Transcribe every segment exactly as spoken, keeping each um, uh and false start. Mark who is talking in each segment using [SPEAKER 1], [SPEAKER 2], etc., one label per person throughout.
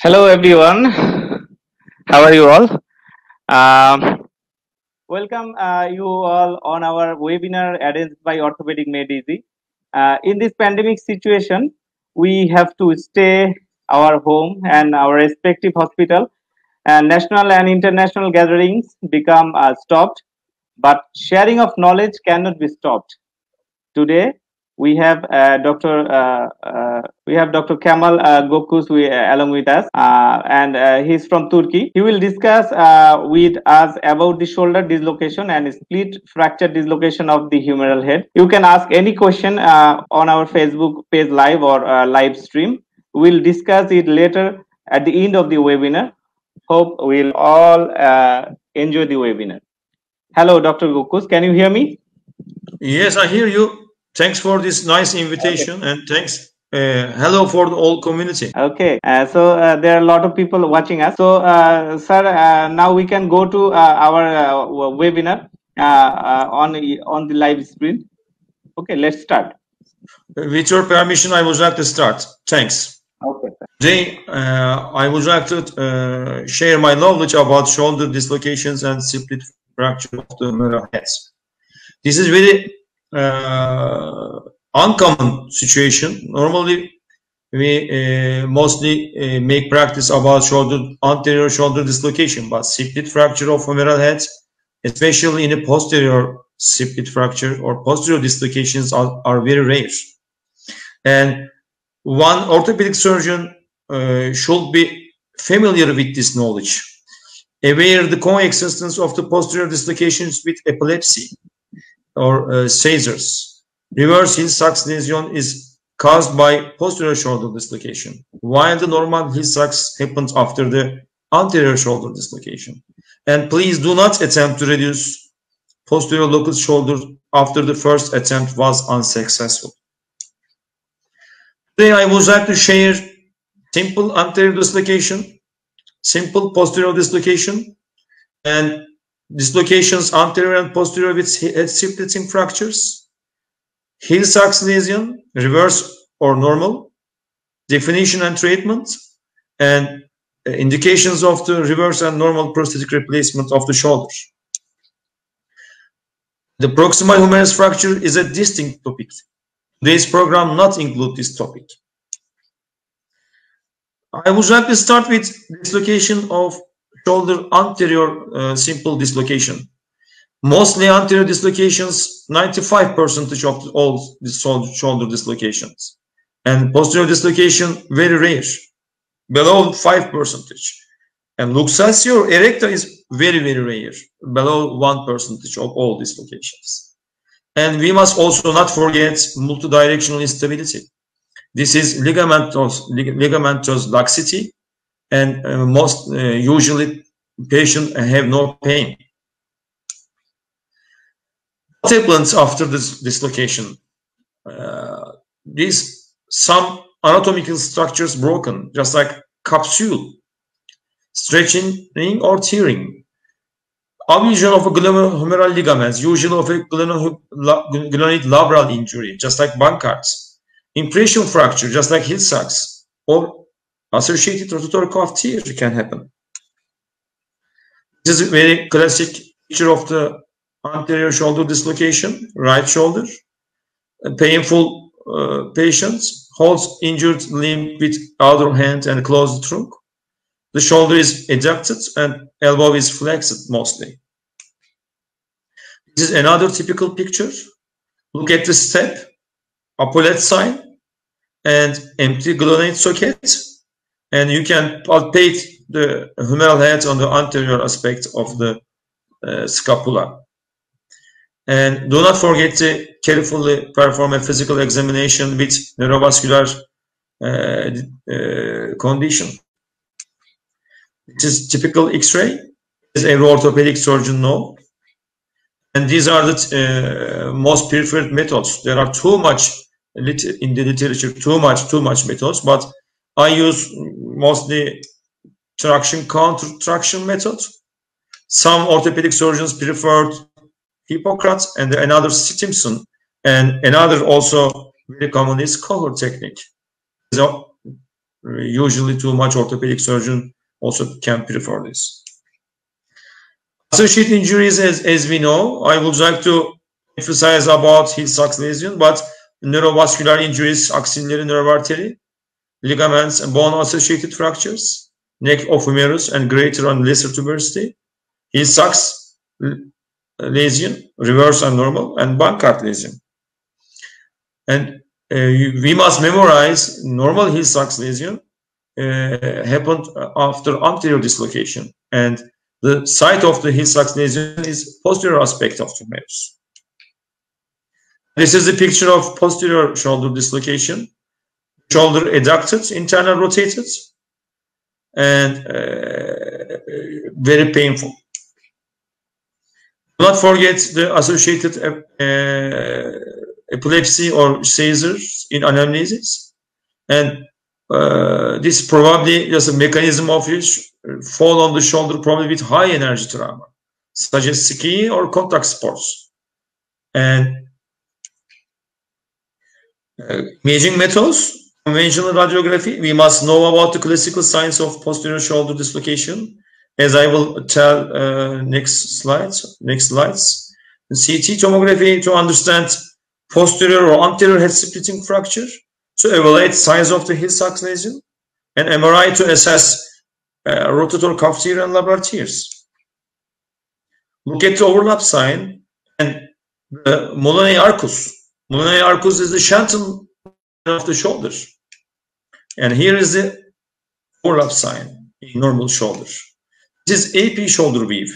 [SPEAKER 1] Hello everyone, how are you all? Um, welcome uh, you all on our webinar arranged by Orthopedic MedEasy. Uh, in this pandemic situation, we have to stay our home and our respective hospital, and national and international gatherings become uh, stopped, but sharing of knowledge cannot be stopped. Today we have uh, Doctor Uh, uh, we have Doctor Kamal uh, Gokus we, uh, along with us, uh, and uh, he's from Turkey. He will discuss uh, with us about the shoulder dislocation and split fracture dislocation of the humeral head. You can ask any question uh, on our Facebook page live or uh, live stream. We'll discuss it later at the end of the webinar. Hope we'll all uh, enjoy the webinar. Hello, Doctor Gokus. Can you hear me?
[SPEAKER 2] Yes, I hear you. Thanks for this nice invitation, okay. And thanks. Uh, hello for the whole community.
[SPEAKER 1] Okay, uh, so uh, there are a lot of people watching us. So, uh, sir, uh, now we can go to uh, our uh, webinar uh, uh, on on the live screen. Okay, let's start.
[SPEAKER 2] With your permission, I would like to start. Thanks.
[SPEAKER 1] Okay.
[SPEAKER 2] Today, uh, I would like to uh, share my knowledge about shoulder dislocations and split fracture of the humeral heads. This is very uh, uncommon situation. Normally, we uh, mostly uh, make practice about shoulder anterior shoulder dislocation, but split fracture of humeral heads, especially in a posterior split fracture or posterior dislocations, are, are very rare. And one orthopedic surgeon uh, should be familiar with this knowledge, aware the coexistence of the posterior dislocations with epilepsy or uh, seizures. Reverse Hill-Sachs lesion is caused by posterior shoulder dislocation, while the normal Hill-Sachs happens after the anterior shoulder dislocation. And please do not attempt to reduce posterior locus shoulder after the first attempt was unsuccessful. Today I would like to share simple anterior dislocation, simple posterior dislocation, and dislocations anterior and posterior with head splitting fractures, Hill-Sachs lesion, reverse or normal, definition and treatment, and indications of the reverse and normal prosthetic replacement of the shoulder. The proximal humerus fracture is a distinct topic. Today's program not include this topic. I would like to start with dislocation of shoulder anterior uh, simple dislocation. Mostly anterior dislocations, ninety-five percent of all the shoulder dislocations. And posterior dislocation, very rare, below five percent. And luxatio erecta is very, very rare, below one percent of all dislocations. And we must also not forget multidirectional instability. This is ligamentous, lig ligamentous laxity, and uh, most uh, usually patient have no pain. What happens after this dislocation? Uh, these some anatomical structures broken, just like capsule, stretching or tearing, avulsion of a glenohumeral ligaments, usually of a glenoid labral injury, just like Bankard's, impression fracture, just like Hill-Sachs, or associated rotatory cuff tear can happen. This is a very classic picture of the anterior shoulder dislocation, right shoulder. A painful uh, patient holds injured limb with other hand and closed trunk. The shoulder is adducted and elbow is flexed mostly. This is another typical picture. Look at the step, epaulette sign, and empty glenoid socket. And you can palpate the humeral head on the anterior aspect of the uh, scapula. And do not forget to carefully perform a physical examination with neurovascular uh, uh, condition. This is typical X-ray, as every orthopedic surgeon knows. And these are the uh, most preferred methods. There are too much in the literature, too much, too much methods, but I use mostly traction, counter traction methods. Some orthopedic surgeons preferred Hippocrates and another Stimson, and another also very common is collar technique. So usually too much orthopedic surgeon also can prefer this. Associated injuries, as, as we know, I would like to emphasize about Hill-Sachs lesion, but neurovascular injuries, axillary nerve artery, ligaments and bone-associated fractures, neck of humerus and greater and lesser tuberosity, Hill-Sachs lesion, reverse and normal, and Bankart lesion. And uh, we must memorize normal Hill-Sachs lesion uh, happened after anterior dislocation, and the site of the Hill-Sachs lesion is posterior aspect of the humerus. This is a picture of posterior shoulder dislocation. Shoulder adducted, internal rotated, and uh, very painful. Do not forget the associated uh, epilepsy or seizures in anamnesis. And uh, this is probably just a mechanism of which fall on the shoulder probably with high energy trauma, such as skiing or contact sports. And uh, imaging methods, conventional radiography, we must know about the classical signs of posterior shoulder dislocation, as I will tell uh, next slides. Next slides. C T tomography to understand posterior or anterior head splitting fracture, to evaluate size of the Hill-Sachs lesion, and M R I to assess uh, rotator cuff tear and labral tears. Look at the overlap sign and the Molyneux arcus. Molyneux arcus is the shantum of the shoulder, and here is the overlap sign in normal shoulder. This is A P shoulder weave,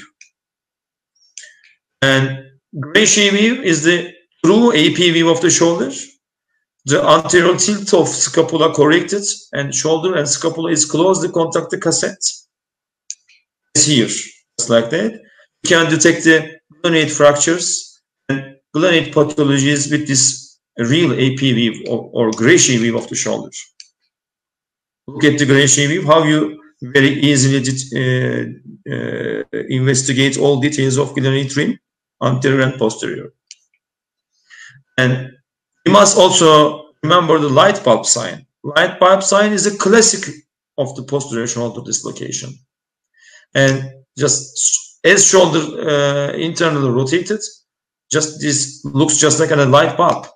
[SPEAKER 2] and Gracie weave is the true A P weave of the shoulder. The anterior tilt of scapula corrected, and shoulder and scapula is closely contacted cassette. It's here, just like that. You can detect the gluonate fractures and gluonate pathologies with this real A P weave or, or Gracie weave of the shoulder. Look at the Gracie weave, how you very easily uh, uh, investigate all details of gluonate rim, anterior and posterior. And we must also remember the light bulb sign. Light bulb sign is a classic of the posterior shoulder dislocation. And just as shoulder uh, internally rotated, just this looks just like a light bulb.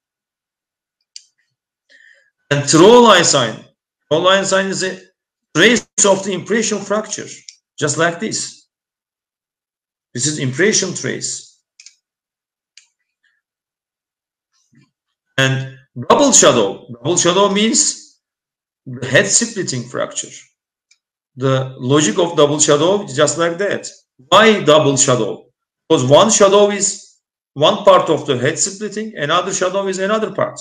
[SPEAKER 2] And throw line sign. Throw line sign is a trace of the impression fracture, just like this. This is impression trace. And double shadow. Double shadow means the head splitting fracture. The logic of double shadow is just like that. Why double shadow? Because one shadow is one part of the head splitting, another shadow is another part.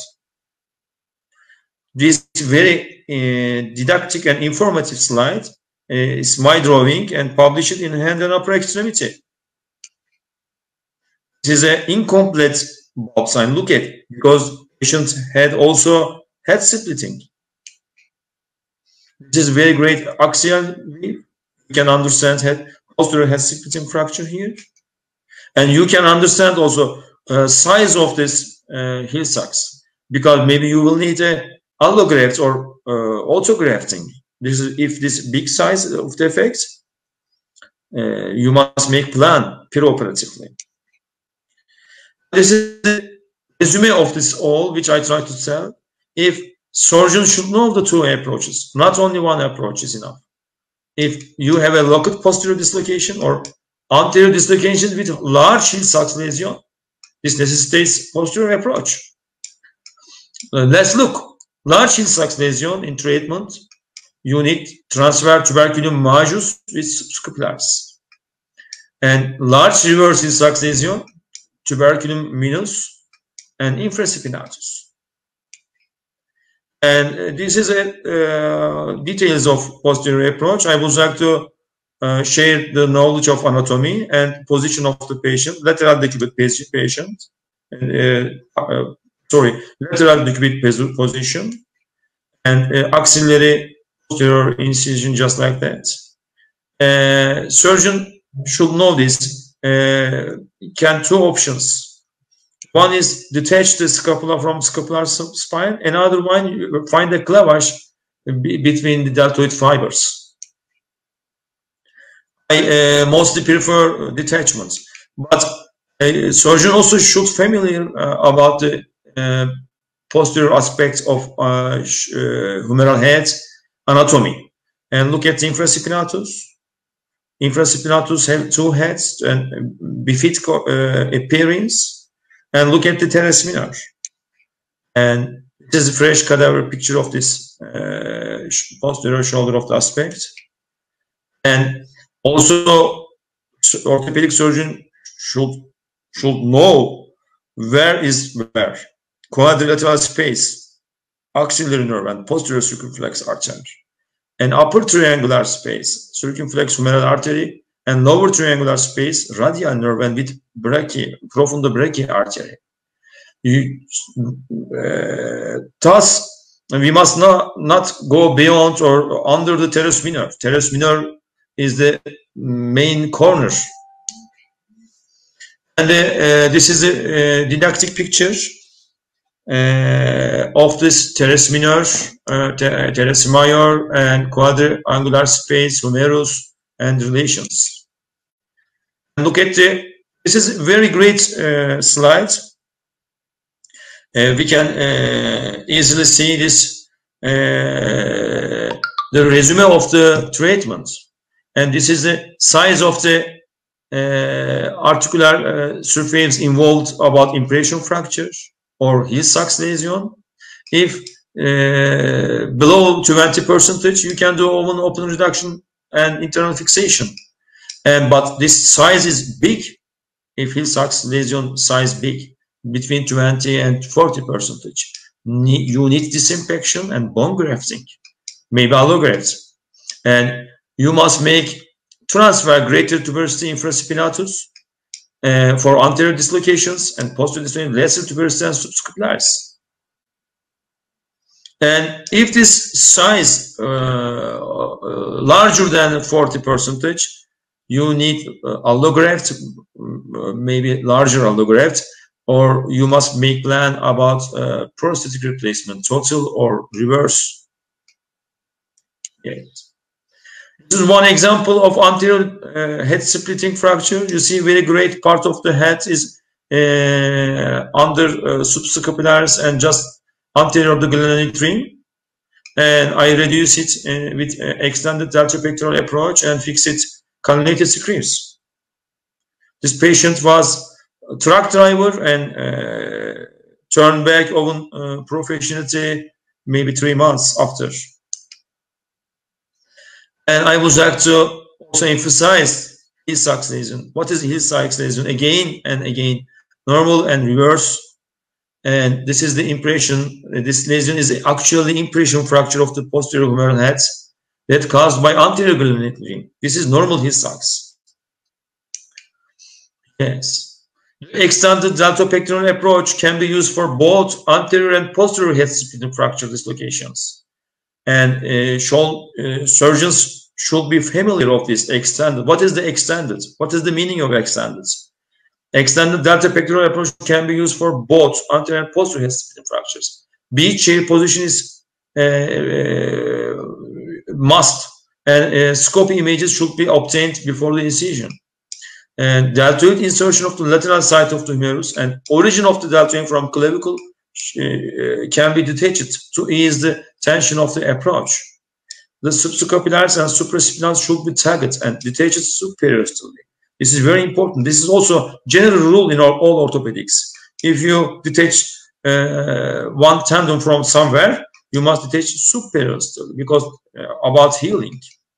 [SPEAKER 2] This very uh, didactic and informative slide uh, is my drawing and published in Hand and Upper Extremity. This is an incomplete bulb sign. Look at it, because patient had also head splitting. This is very great axial weave. You can understand head posterior head splitting fracture here, and you can understand also uh, size of this uh, Hill-Sachs, because maybe you will need a allograft or uh, autografting. This is if this big size of the effect, uh, you must make plan perioperatively. This is the resume of this all, which I try to tell. If surgeons should know the two approaches, not only one approach is enough. If you have a locate posterior dislocation or anterior dislocation with large Hill-Sachs lesion, this necessitates posterior approach. Uh, let's look. Large Hill-Sachs lesion in treatment, you need transfer tuberculum majus with scapularis. And large reverse Hill-Sachs lesion, tuberculum minus and infraspinatus. And uh, this is a uh, details of posterior approach. I would like to uh, share the knowledge of anatomy and position of the patient, lateral decubit patient, uh, uh, sorry, lateral decubit position, and uh, axillary posterior incision, just like that. Uh, surgeon should know this. Uh, can two options. One is detach the scapula from scapular spine. Another one, you find the clavage between the deltoid fibers. I uh, mostly prefer detachments, but a surgeon also should familiar uh, about the uh, posterior aspects of uh, uh, humeral head anatomy, and look at the infraspinatus. Infraspinatus have two heads and bifid uh, appearance, and look at the teres minor. And this is a fresh cadaver picture of this uh, posterior shoulder of the aspect. And also, orthopedic surgeon should should know where is where. Quadrilateral space, axillary nerve and posterior circumflex artery, and upper triangular space, circumflex humeral artery, and lower triangular space, radial nerve and with brachii, profundo brachii artery. You, uh, thus, we must not, not go beyond or under the teres minor. Teres minor is the main corner. And uh, uh, this is a, a didactic picture uh, of this teres minor, uh, teres major, and quadrangular space, humerus, and relations. And look at the, this is a very great uh, slide. Uh, we can uh, easily see this, uh, the resume of the treatment. And this is the size of the uh, articular uh, surface involved about impression fracture or Hill-Sachs lesion. If uh, below twenty percent, you can do open, open reduction and internal fixation. And, but this size is big if Hill-Sachs lesion size big. Between twenty and forty percentage. You need disinfection and bone grafting, maybe allograft. And you must make transfer greater tuberosity infraspinatus uh, for anterior dislocations and posterior dislocations, lesser tuberosity and subscapularis. And if this size uh, uh, larger than forty percentage, you need uh, allograft, uh, maybe larger allograft, or you must make plan about uh, prosthetic replacement, total or reverse. Yes. This is one example of anterior uh, head splitting fracture. You see very great part of the head is uh, under uh, subscapularis and just anterior of the glenoid rim. And I reduce it uh, with uh, extended deltopectoral approach and fix it cannulated screws. This patient was a truck driver and uh, turned back on uh, professionality maybe three months after. And I would like to also emphasize Hill-Sachs lesion. What is Hill-Sachs lesion? Again and again, normal and reverse. And this is the impression. This lesion is actually impression fracture of the posterior humeral heads that caused by anterior glenoid rim. This is normal Hill-Sachs. Yes. Extended deltopectoral approach can be used for both anterior and posterior head splitting fracture dislocations. And uh, should, uh, surgeons should be familiar of this extended. What is the extended? What is the meaning of extended? Extended deltopectoral approach can be used for both anterior and posterior head splitting fractures. B chair position is uh, uh, must, and uh, scope images should be obtained before the incision. And deltoid insertion of the lateral side of the humerus and origin of the deltoid from clavicle uh, can be detached to ease the tension of the approach. The subscapularis and supraspinals should be tagged and detached superiorly. This is very important. This is also general rule in all, all orthopedics. If you detach uh, one tendon from somewhere, you must detach superiorly because uh, about healing.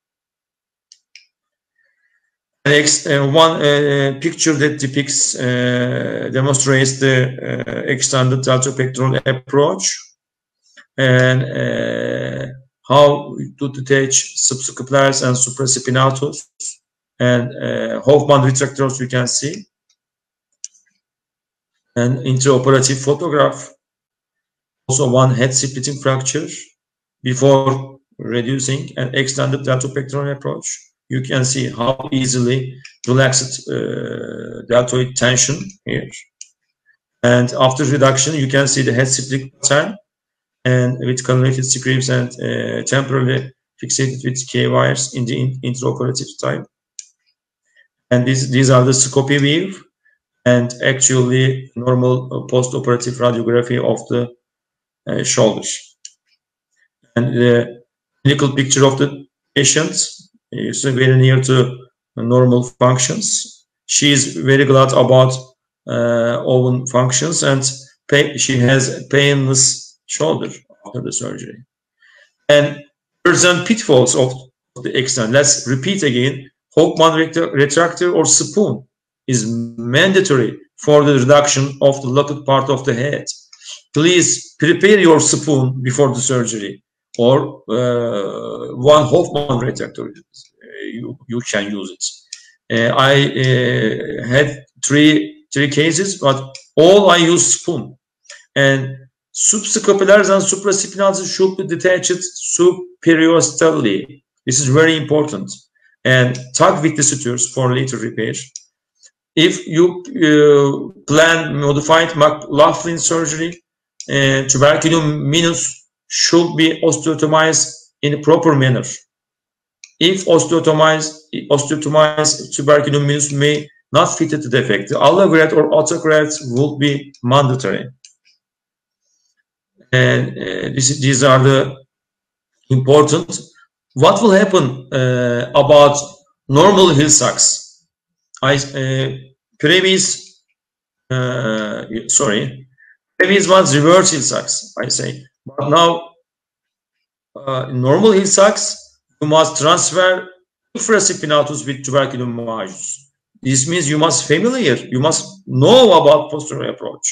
[SPEAKER 2] Next, uh, one uh, picture that depicts, uh, demonstrates the uh, extended deltopectoral approach and uh, how to detach subscapularis and supraspinatus and uh, Hoffman retractors you can see, and intraoperative photograph, also one head splitting fracture before reducing an extended deltopectoral approach. You can see how easily relaxed uh, deltoid tension here. And after reduction, you can see the head split pattern. and with connected screws and uh, temporarily fixated with K wires in the in intraoperative time. And these these are the scopy view and actually normal uh, post-operative radiography of the uh, shoulders. And the clinical picture of the patient is very near to normal functions. She is very glad about uh, open functions, and pay, she has a painless shoulder after the surgery. And present pitfalls of the extend. Let's repeat again. Hofmann retractor or spoon is mandatory for the reduction of the locked part of the head. Please prepare your spoon before the surgery, or uh, one Hofmann retractor. You, you can use it. Uh, I uh, had three three cases, but all I use spoon. And subscapulars and supraspinals should be detached superiostally. This is very important. And tug with the sutures for later repair. If you uh, plan modified McLaughlin surgery, uh, tuberculum minus should be osteotomized in a proper manner. If osteotomized, osteotomized tuberculum minus may not fit the defect, the allograft or autograft will be mandatory. And uh, this, these are the important. What will happen uh, about normal Hill-Sachs? I uh, previous uh, sorry, previous was reverse Hill-Sachs. I say, but now uh, normal Hill-Sachs you must transfer infraspinatus with tuberculum majus. This means you must familiar, you must know about posterior approach.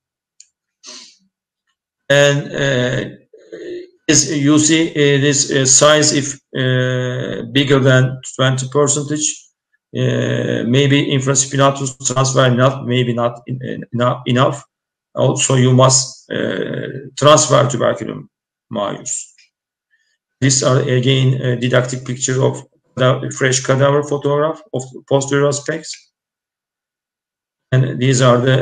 [SPEAKER 2] And uh, as you see, it is a size if uh, bigger than twenty percentage. Uh, maybe infraspinatus transfer not, maybe not in, uh, enough. Also, you must uh, transfer tuberculum majus. These are again a didactic picture of the fresh cadaver photograph of posterior aspects. And these are the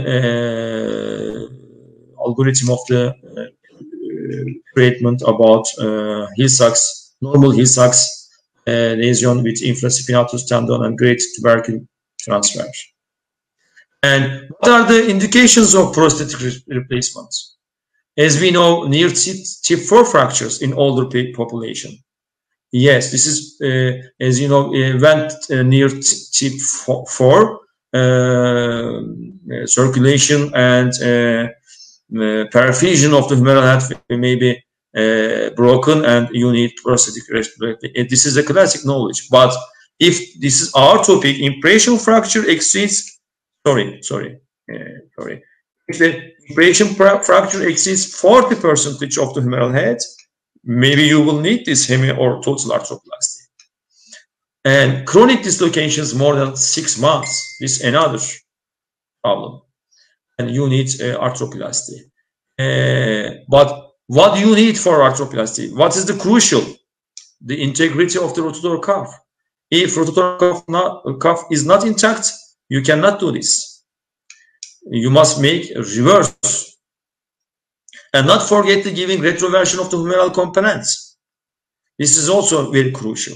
[SPEAKER 2] uh, algorithm of the uh, treatment about uh, Hill-Sachs, normal Hill-Sachs uh, lesion with infraspinatus tendon and great tubercle transfer. And what are the indications of prosthetic re replacements? As we know, near tip four fractures in older population. Yes, this is, uh, as you know, event uh, near tip four, uh, circulation and uh, uh, perfusion of the humeral head may be uh, broken and you need prosthetic restoration. This is a classic knowledge. But if this is our topic, impression fracture exceeds, sorry, sorry, uh, sorry. If the impression fracture exceeds forty percent of the humeral head, maybe you will need this hemi or total arthroplasty. And chronic dislocations more than six months is another problem, and you need uh, arthroplasty. Uh, but what do you need for arthroplasty? What is the crucial? The integrity of the rotator cuff. If rotator cuff, not, cuff is not intact, you cannot do this. You must make a reverse. And not forget the giving retroversion of the humeral components. This is also very crucial.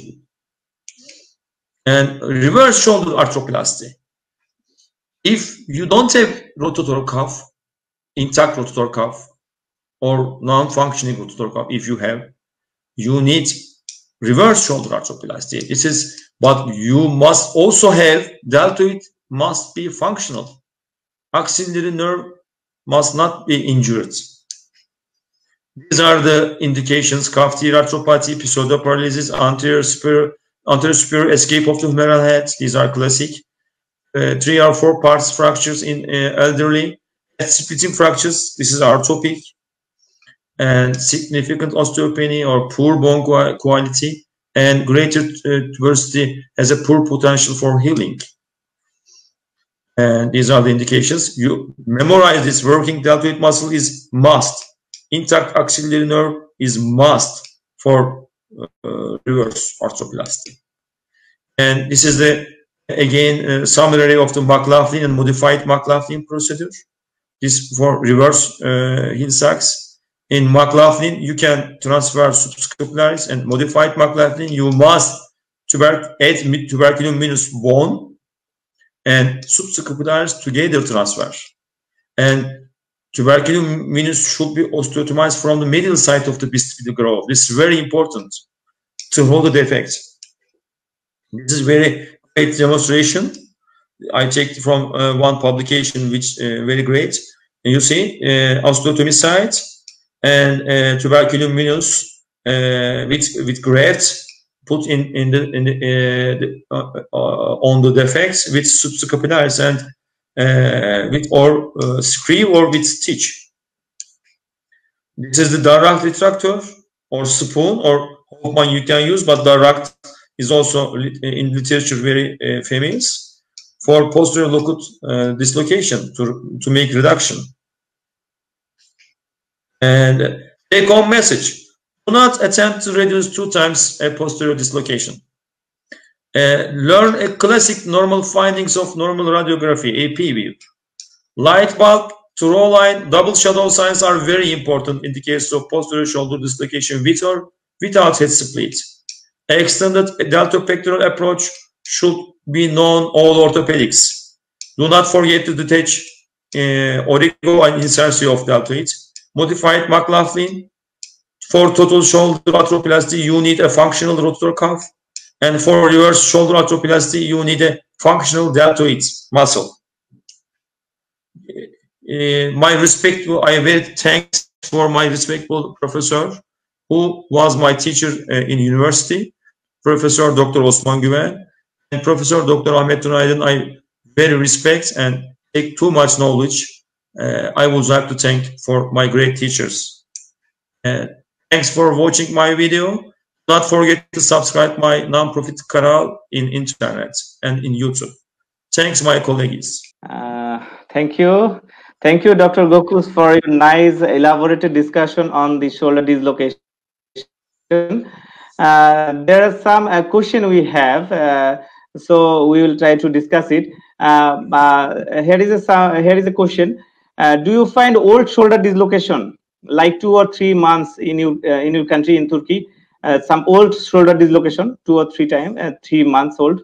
[SPEAKER 2] And reverse shoulder arthroplasty. If you don't have rotator cuff, intact rotator cuff, or non-functioning rotator cuff, if you have, you need reverse shoulder arthroplasty. This is, but you must also have deltoid must be functional. Axillary nerve must not be injured. These are the indications: cuff tear arthropathy, pseudoparalysis, anterior superior, anterior superior escape of the humeral head. These are classic. Uh, three or four parts fractures in uh, elderly. Splitting fractures. This is our topic. And significant osteopenia or poor bone quality, and greater uh, tuberosity has a poor potential for healing. And these are the indications. You memorize this. Working deltoid muscle is must. Intact axillary nerve is must for uh, reverse arthroplasty. And this is the, again, uh, summary of the McLaughlin and modified McLaughlin procedure. This for reverse uh, Hill-Sachs. In McLaughlin, you can transfer subscapularis, and modified McLaughlin, you must tuber add tuberculum minus bone and subscapularis together transfer. And tuberculum minus should be osteotomized from the medial side of the vestibular groove. This is very important to hold the defect. This is very great demonstration. I checked from uh, one publication, which uh, very great. And you see uh, osteotomy side and uh, tuberculum minus uh, with with grafts put in in the, in the, uh, the uh, uh, on the defects with subscapularis and uh, with or uh, screw or with stitch. This is the Darrach retractor or spoon or Hoffman you can use, but Darrach is also in literature very uh, famous for posterior locute uh, dislocation to to make reduction. And take home message: do not attempt to reduce two times a posterior dislocation. Uh, learn a classic normal findings of normal radiography, A P view. Light bulb, throw line, double shadow signs are very important in the case of posterior shoulder dislocation with or without head split. Extended deltopectoral approach should be known all orthopedics. Do not forget to detach uh, origo and insertion of deltoid. Modified McLaughlin. For total shoulder arthroplasty, you need a functional rotator cuff. And for reverse shoulder arthroplasty, you need a functional deltoid muscle. Uh, my respectful, I am very thanks for my respectful professor, who was my teacher uh, in university, Professor Doctor Osman Güven, and Professor Doctor Ahmet Tunaydın. I very respect and take too much knowledge. Uh, I would like to thank for my great teachers. Uh, thanks for watching my video. Do not forget to subscribe my non-profit canal in internet and in YouTube. Thanks, my colleagues.
[SPEAKER 1] Uh, thank you. Thank you, Doctor Gokus, for your nice elaborated discussion on the shoulder dislocation. Uh, there are some uh, question we have, uh, so we will try to discuss it. Uh, uh, here is a here is a question. Uh, do you find old shoulder dislocation like two or three months in your uh, in your country in Turkey? Uh, some old shoulder dislocation, two or three times, uh, three months old.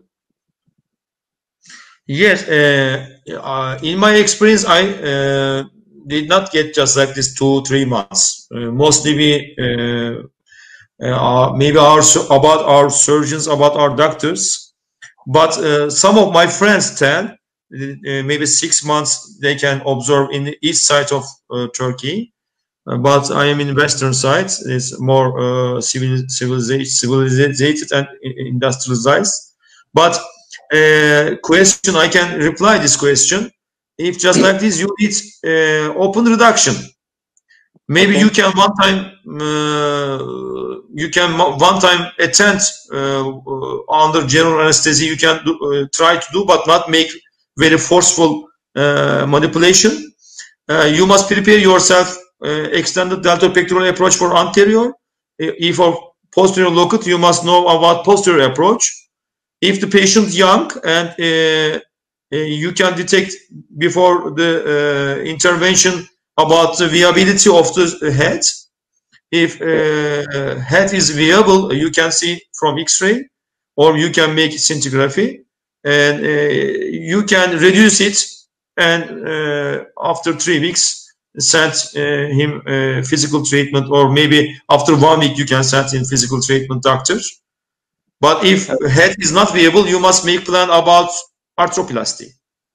[SPEAKER 2] Yes, uh, uh, in my experience, I uh, did not get just like this two, three months. Uh, mostly we, uh, uh, maybe our about our surgeons, about our doctors, but uh, some of my friends tell uh, maybe six months they can observe in the east side of uh, Turkey. Uh, but I am in western side. It's more uh, civil, civilization, civilized and industrialized. But uh, question, I can reply this question. If just like this, you need uh, open reduction. Maybe okay. you can one time, uh, you can one time attend uh, uh, under general anesthesia. You can do, uh, try to do, but not make very forceful uh, manipulation. Uh, you must prepare yourself. Uh, extended deltopectoral approach for anterior. If for posterior locate, you must know about posterior approach. If the patient young and uh, uh, you can detect before the uh, intervention about the viability of the head. If uh, head is viable, you can see from X-ray, or you can make scintigraphy, and uh, you can reduce it, and uh, after three weeks send uh, him uh, physical treatment, or maybe after one week you can send him physical treatment doctor. But if head is not viable, you must make plan about arthroplasty.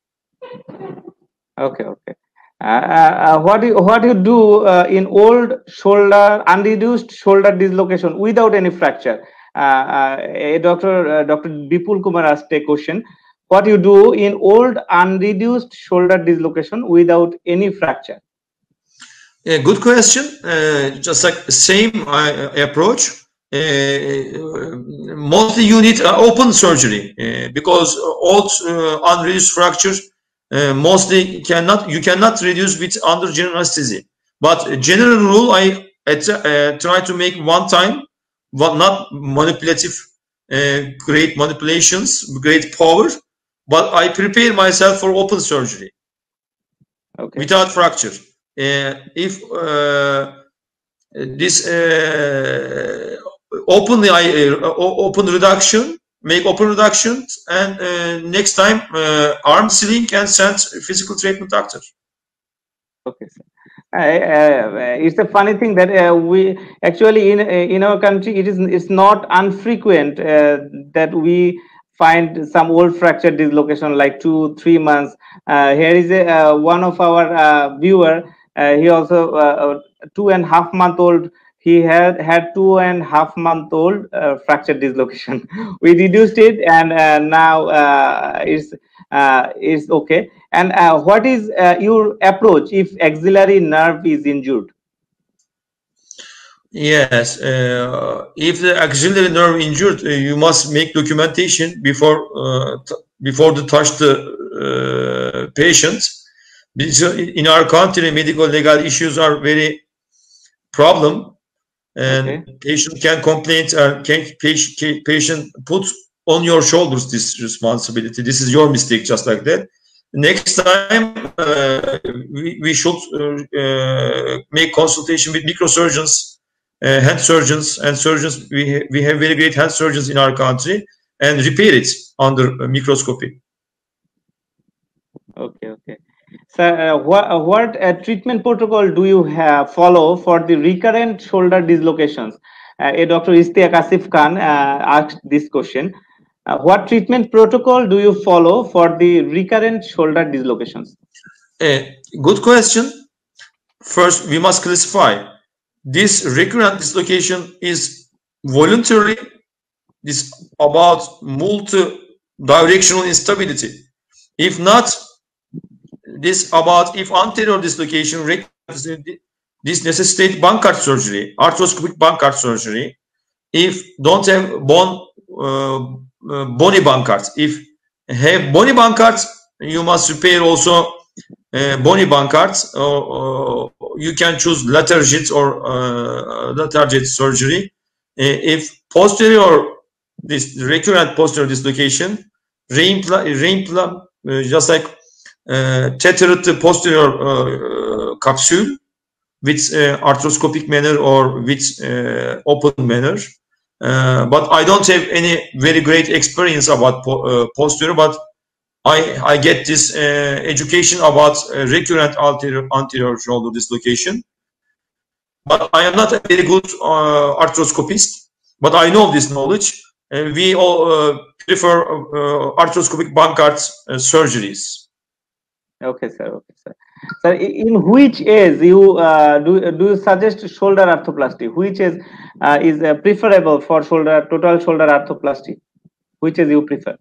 [SPEAKER 2] Okay, okay.
[SPEAKER 1] Uh, uh, what do you, what do you do uh, in old shoulder, unreduced shoulder dislocation without any fracture? Uh, uh, a doctor, uh, Doctor Bipul Kumar asked a question. What do you do in old unreduced shoulder dislocation without any fracture?
[SPEAKER 2] Yeah, good question. Uh, just like same uh, approach. Uh, mostly you need uh, open surgery uh, because old uh, unreduced fractures uh, mostly cannot you cannot reduce with under general anesthesia. But general rule, I uh, try to make one time, but not manipulative, uh, great manipulations, great power. But I prepare myself for open surgery, okay, without fracture. Uh, if uh, this uh, open uh, open reduction, make open reduction, and uh, next time uh, arm sealing and send physical treatment doctor.
[SPEAKER 1] Okay, sir. Uh, uh, it's a funny thing that uh, we actually in in our country it is it's not unfrequent uh, that we find some old fracture dislocation like two three months. Uh, here is a uh, one of our uh, viewer. Uh, he also uh, two and a half month old. He had had two and a half month old uh, fracture dislocation. We reduced it, and uh, now uh, it's uh, it's okay. And uh, what is uh, your approach if axillary nerve is injured?
[SPEAKER 2] Yes, uh, if the axillary nerve injured, uh, you must make documentation before uh, before to touch the uh, patient. In our country, medical legal issues are very problem, and okay. patient can complain. Uh, can patient, patient put on your shoulders this responsibility. This is your mistake, just like that. Next time, uh, we, we should uh, uh, make consultation with microsurgeons, uh, hand surgeons, and surgeons. We, ha we have very great hand surgeons in our country, and repair it under microscopy.
[SPEAKER 1] Okay, okay. So, uh, what, uh, what uh, treatment protocol do you have follow for the recurrent shoulder dislocations? Uh, a Doctor Ishtiaq Asif Khan uh, asked this question. Uh, what treatment protocol do you follow for the recurrent shoulder dislocations?
[SPEAKER 2] Uh, good question. First, we must classify. This recurrent dislocation is voluntary. This about multi-directional instability. If not, this about if anterior dislocation, this necessitates Bankart surgery, arthroscopic Bankart surgery. If don't have bone, uh, uh, bony Bankart, if have bony Bankart, you must repair also uh, bony Bankart. Or, uh, you can choose Latarjet or uh, Latarjet surgery. Uh, if posterior, this recurrent posterior dislocation, reimplant, reimplant uh, just like uh, tethered posterior uh, capsule with uh, arthroscopic manner or with uh, open manner. Uh, but I don't have any very great experience about po uh, posterior, but I, I get this uh, education about uh, recurrent anterior, anterior shoulder dislocation. But I am not a very good uh, arthroscopist, but I know this knowledge. Uh, we all uh, prefer uh, arthroscopic Bankart uh, surgeries.
[SPEAKER 1] Okay, sir. Okay, sir. Sir, in which age you uh, do do you suggest shoulder arthroplasty? Which age uh, is uh, preferable for shoulder total shoulder arthroplasty? Which age you prefer?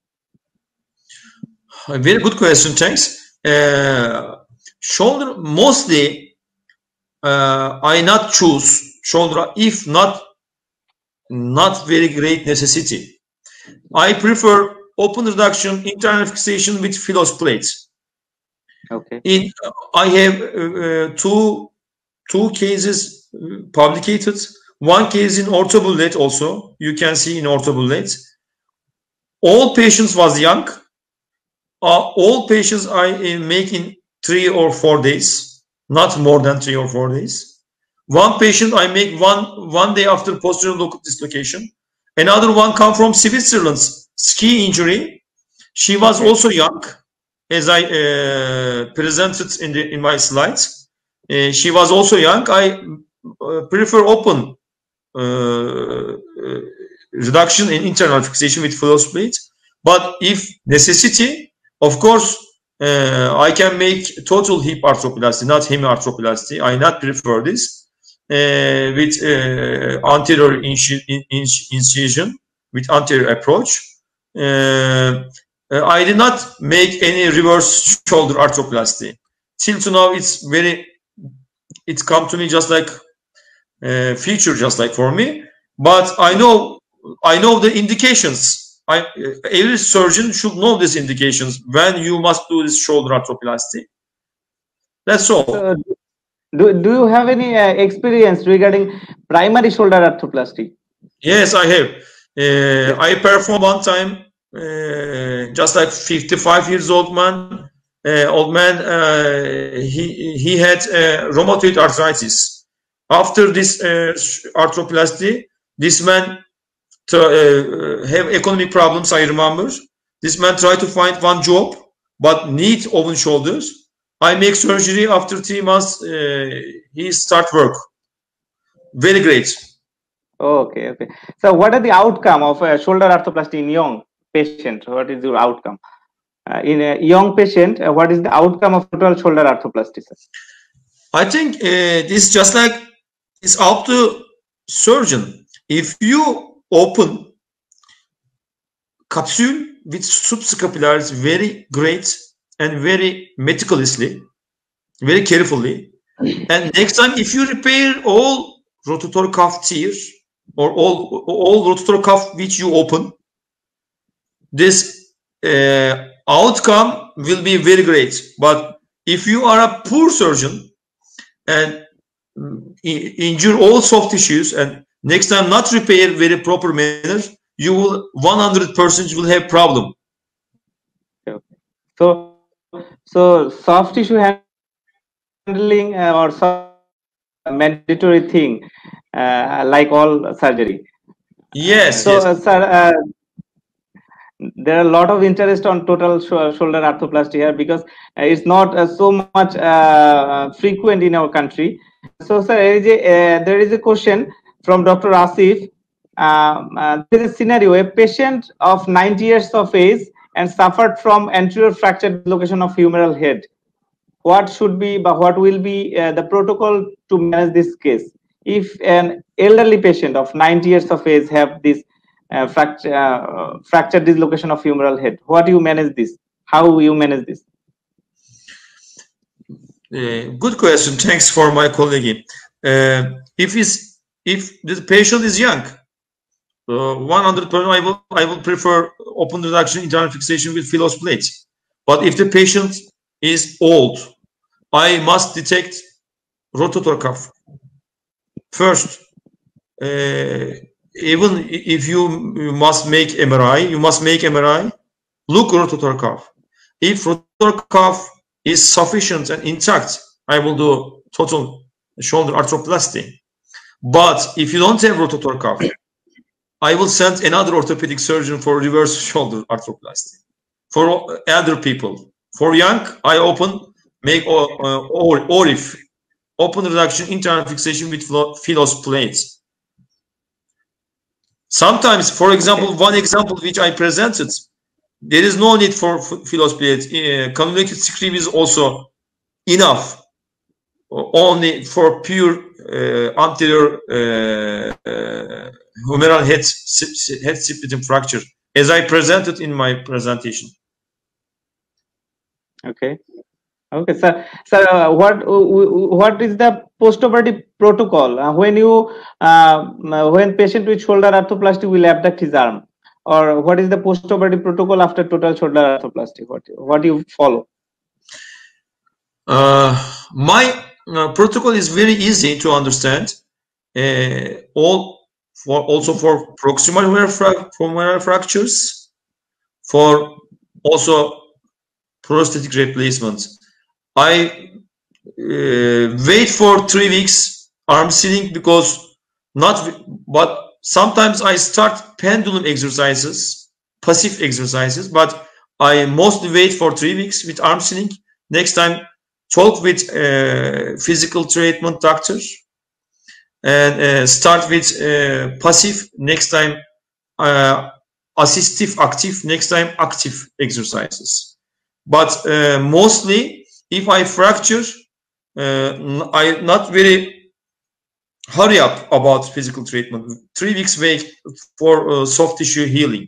[SPEAKER 2] A very good question. Thanks. Uh, shoulder mostly uh, I not choose shoulder if not not very great necessity. I prefer open reduction internal fixation with Philos plates.
[SPEAKER 1] Okay.
[SPEAKER 2] In I have uh, two two cases publicated. One case in orthobullet also. You can see in orthobullet. All patients was young. Uh, all patients I uh, make in three or four days, not more than three or four days. One patient I make one one day after posterior local dislocation. Another one come from Switzerland's ski injury. She was okay. also young. As I uh, presented in the in my slides, uh, she was also young. I uh, prefer open uh, uh, reduction in internal fixation with Philos plate. But if necessity, of course, uh, I can make total hip arthroplasty, not hemiarthroplasty. I not prefer this uh, with uh, anterior incision with anterior approach. Uh, Uh, I did not make any reverse shoulder arthroplasty. Till to now, it's very, it's come to me just like uh, feature, just like for me. But I know, I know the indications. I, every surgeon should know these indications when you must do this shoulder arthroplasty. That's all.
[SPEAKER 1] Uh, do, do you have any uh, experience regarding primary shoulder arthroplasty?
[SPEAKER 2] Yes, I have. Uh, I performed one time. Uh, just like fifty-five years old man, uh, old man, uh, he he had uh, rheumatoid arthritis. After this uh, arthroplasty, this man uh, have economic problems, I remember. This man tried to find one job, but need open shoulders. I make surgery. After three months, uh, he start work. Very great.
[SPEAKER 1] Okay, okay. So what are the outcome of a shoulder arthroplasty in young patient? What is your outcome? Uh, in a young patient, uh, what is the outcome of total shoulder arthroplasty, sir?
[SPEAKER 2] I think uh, this just like it's up to surgeon. If you open capsule with subscapularis very great and very meticulously, very carefully, and next time if you repair all rotator cuff tears or all all rotator cuff which you open, this uh, outcome will be very great. But if you are a poor surgeon and injure all soft tissues and next time not repair very proper manner, you will one hundred percent will have problem.
[SPEAKER 1] Okay. So, so soft tissue handling uh, or soft mandatory thing, uh, like all surgery.
[SPEAKER 2] Yes.
[SPEAKER 1] So,
[SPEAKER 2] yes.
[SPEAKER 1] Uh, sir, uh, there are a lot of interest on total sh shoulder arthroplasty here because uh, it's not uh, so much uh, frequent in our country. So, sir, there is a, uh, there is a question from Doctor Asif. Um, uh, there is a scenario: a patient of ninety years of age and suffered from anterior fracture dislocation of humeral head. What should be, but what will be uh, the protocol to manage this case? If an elderly patient of ninety years of age have this uh, fracture, uh, fracture dislocation of humeral head, what do you manage this? How you manage this?
[SPEAKER 2] Uh, good question. Thanks for my colleague. Uh, if is if the patient is young, uh, one hundred percent I will I will prefer open reduction internal fixation with Philos plate. But if the patient is old, I must detect rotator cuff first. Uh, even if you must make M R I, you must make M R I. Look rotator cuff. If rotator cuff is sufficient and intact, I will do total shoulder arthroplasty. But if you don't have rotator cuff, I will send another orthopedic surgeon for reverse shoulder arthroplasty. For elder people, for young, I open make or or, or if open reduction internal fixation with Philos plates. Sometimes, for example, one example which I presented, there is no need for Philos plate. Uh, cannulated screw is also enough, only for pure uh, anterior uh, uh, humeral head head splitting fracture, as I presented in my presentation.
[SPEAKER 1] Okay. Okay, sir. Sir, uh, what what is the post-operative protocol uh, when you uh, when patient with shoulder arthroplasty will abduct his arm, or what is the post-operative protocol after total shoulder arthroplasty? What what do you follow?
[SPEAKER 2] Uh, my uh, protocol is very easy to understand. Uh, all for also for proximal humeral fractures, for also prosthetic replacements. I uh, wait for three weeks arm sealing because not, but sometimes I start pendulum exercises, passive exercises, but I mostly wait for three weeks with arm sealing. Next time, talk with uh, physical treatment doctors and uh, start with uh, passive. Next time, uh, assistive active. Next time, active exercises. But uh, mostly, if I fracture, uh, I not very hurry up about physical treatment. Three weeks wait for uh, soft tissue healing.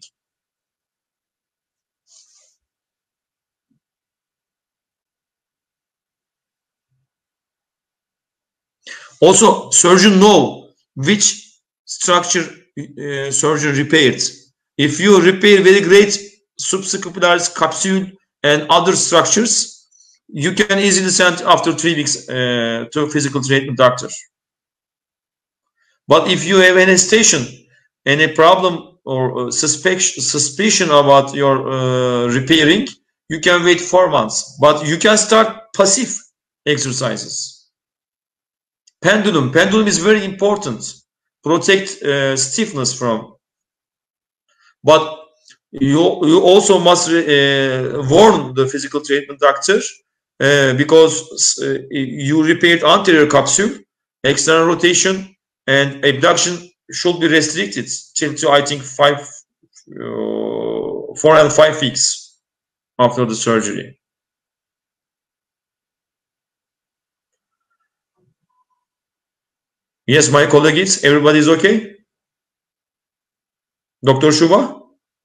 [SPEAKER 2] Also, surgeon know which structure uh, surgeon repaired. If you repair very great subscapularis capsule and other structures, you can easily send after three weeks uh, to a physical treatment doctor. But if you have any hesitation, any problem or uh, suspicion, suspicion about your uh, repairing, you can wait four months. But you can start passive exercises. pendulum. Pendulum is very important. Protect uh, stiffness from. But you you also must uh, warn the physical treatment doctor uh, because uh, you repaired anterior capsule, external rotation, and abduction should be restricted till to I think five, uh, four and five weeks after the surgery. Yes, my colleagues, everybody is okay? Doctor Shuba?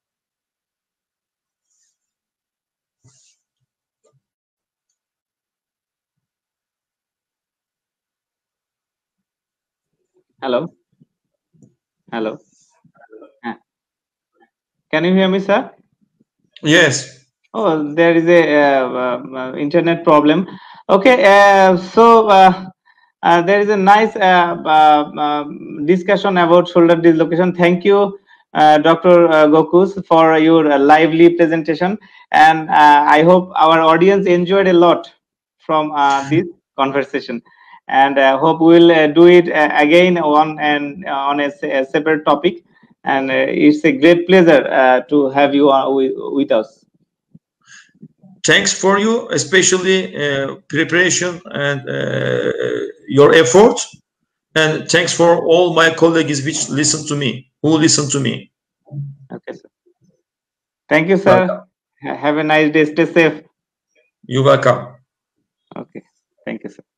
[SPEAKER 1] Hello. Hello. Uh, Can you hear me, sir?
[SPEAKER 2] Yes.
[SPEAKER 1] Oh, there is a uh, uh, internet problem. Okay, uh, so uh, uh, there is a nice uh, uh, um, discussion about shoulder dislocation. Thank you, uh, Doctor Uh, Gokus, for your uh, lively presentation, and uh, I hope our audience enjoyed a lot from uh, this conversation, and uh, hope we will uh, do it uh, again on and uh, on a, a separate topic. And uh, it's a great pleasure uh, to have you uh, with, with us.
[SPEAKER 2] Thanks for you, especially uh, preparation and uh, your effort. And thanks for all my colleagues which listen to me, who listen to me.
[SPEAKER 1] Okay, sir. Thank you, sir. Welcome. Have a nice day. Stay safe.
[SPEAKER 2] You're welcome.
[SPEAKER 1] Okay. Thank you, sir.